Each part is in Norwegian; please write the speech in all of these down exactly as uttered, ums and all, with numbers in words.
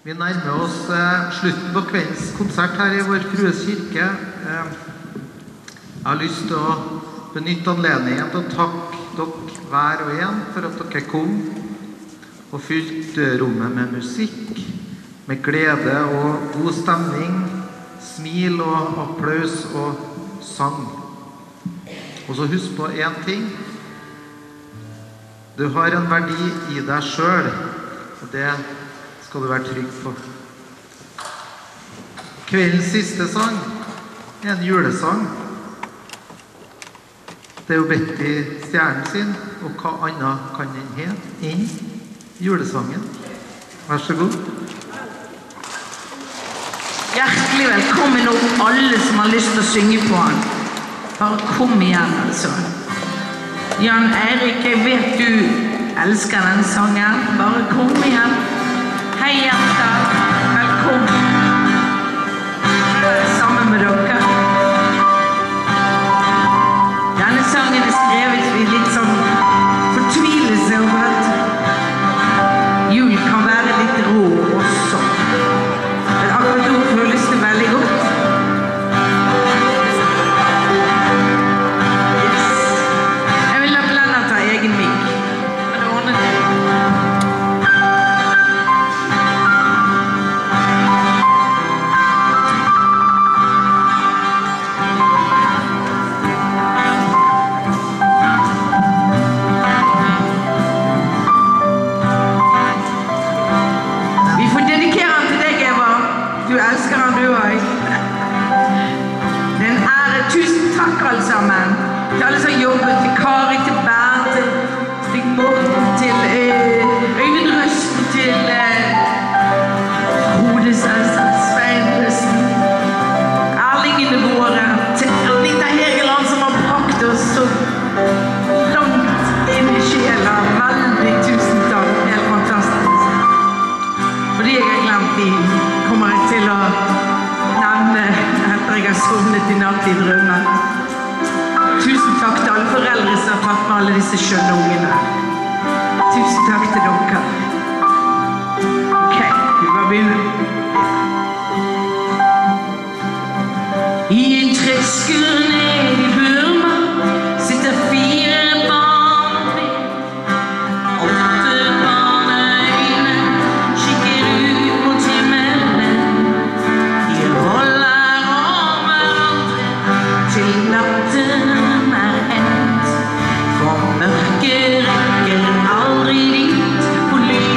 Vi nærmer oss eh, slutten på kveldens konsert her i Vår Frues kirke. Eh, jeg har lyst til å benytte anledningen til å takke dere hver og en for at dere kom og fylte rommet med musikk, med glede og god stemning, smil og applaus og sang. Og så husk på en ting. Du har en verdi i deg selv, og det skal du være trygg på. Kveldens siste sang er en julesang. Det er jo Betty Stjernen sin, og hva annet kan den hete enn julesangen. Vær så god. Hjertelig velkommen opp alle som har lyst til å synge på han. Bare kom igjen, altså. Jan Erik, jeg vet du elsker den sangen. Bare kom igjen. Hei, jenter. Velkommen. Sammen med dere. Denne sangen er skrevet i litt sånn fortvilelse over at jul kan være litt rå også. Men akkurat nå føles det veldig godt. Yes. Jeg vil la Blenda ta egen mik. Men det ordner det. Alle sammen. Til alle som jobber, til Kari, til Bernt, til Stig Morten, til øh, Øyvind Røsten, til øh, Hodesøster, Svein Røsten, Erlingene våre, til Anita Hegeland som har brakt oss så langt inn i sjela. Veldig tusen takk, helt fantastisk. Fordi jeg har glemt de, kommer jeg til å nevne etter jeg har sovnet i natt i drømmen. Tusen takk til alle foreldre som har tatt med alle disse skjønne ungene. Tusen takk til dere. Ok, vi bare begynner. I en treskur ned i Burma sitter fire barn med. Åtte barneøyne kikker ut mot himmelen. De holder om hverandre til natten. Mørket rekker aldri dit, for lyd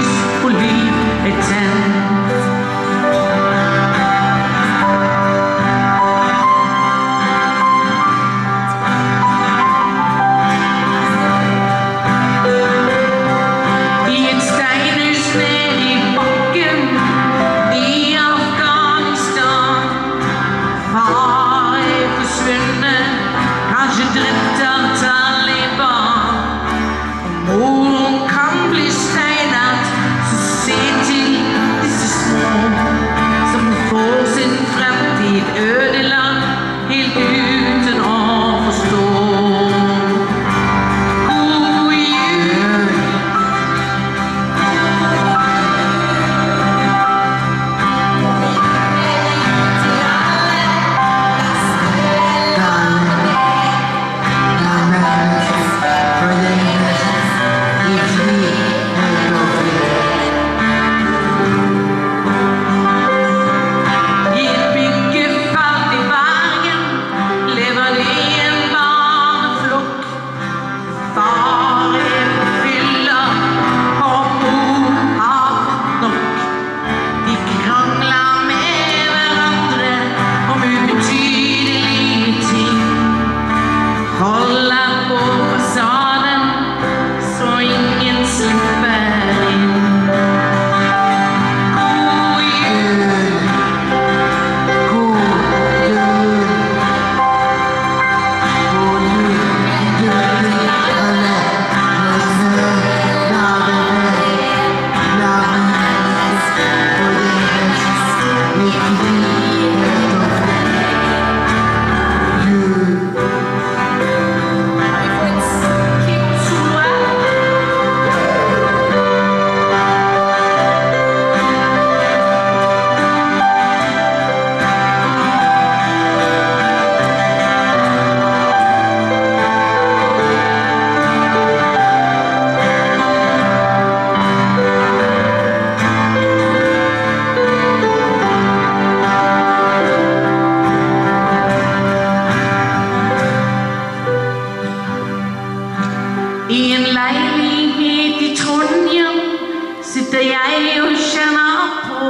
deg og kjenner på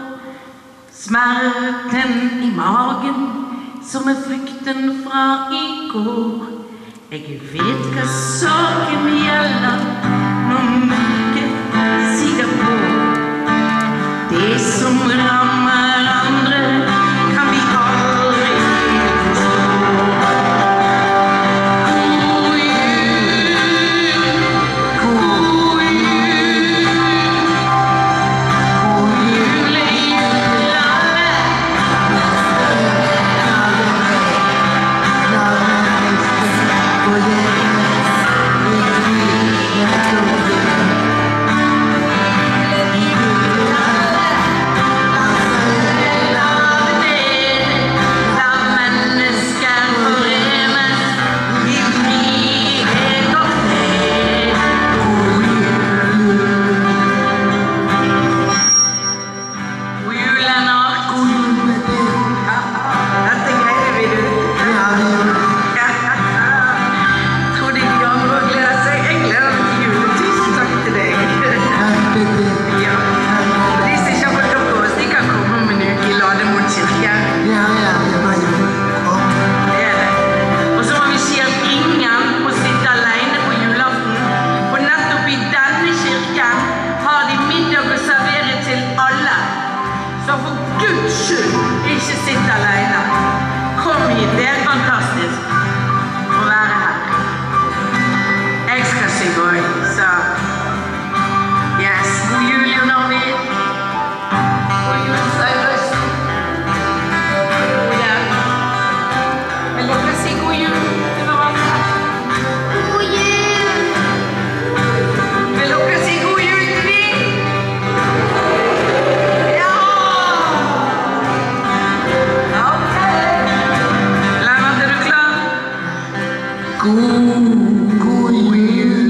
smerten i magen som er frykten fra i går. Jeg vet hva saken gjelder når mørket siger på. Det som rammer andre kan vi aldri forstå. God jul, god jul, god jul er jul alle. Så for Guds skyld, ikke sitt alene. Kom hit, det er fantastisk å være her. Jeg skal synge også, så yes, god jul, Jon Arvid. God jul, Søyvøysen. God jul. Vil dere si god jul til hverandre? God jul! Vil dere si god jul til vi? God, god jul.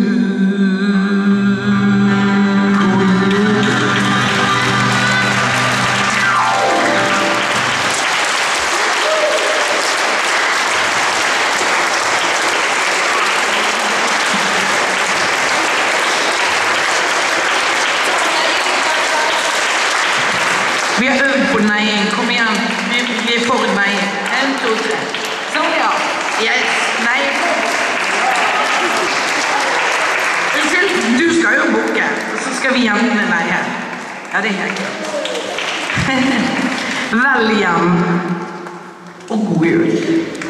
Vi har øvd på neiing. Kom igjen. Vi er for neiing. En, to, tre. Sånn, ja. Yes. Nei. Unnskyld, du skal jo bukke, og så skal vi jentene neie. Ja, det er helt klart. Vel hjem, og god jul.